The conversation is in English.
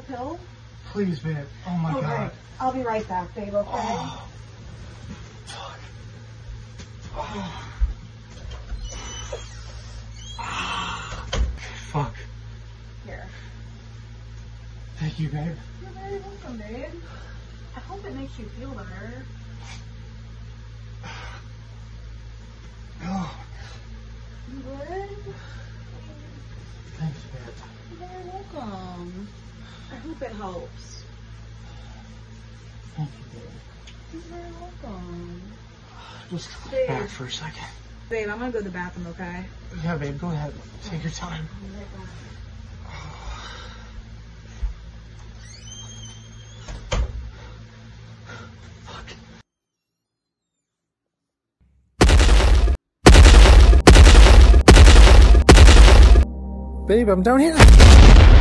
pill? Please, babe. Oh my God. Right. I'll be right back, babe, okay? Oh. Fuck. Oh. Fuck. Here. Thank you, babe. You're very welcome, babe. I hope it makes you feel better. Oh. You good? Thanks, babe. You're very welcome. I hope it helps. Thank you, babe. You're very welcome. Just Babe. back for a second. Babe, I'm gonna go to the bathroom, okay? Yeah, babe, go ahead. Take your time. I'll be right back. Babe, I'm down here.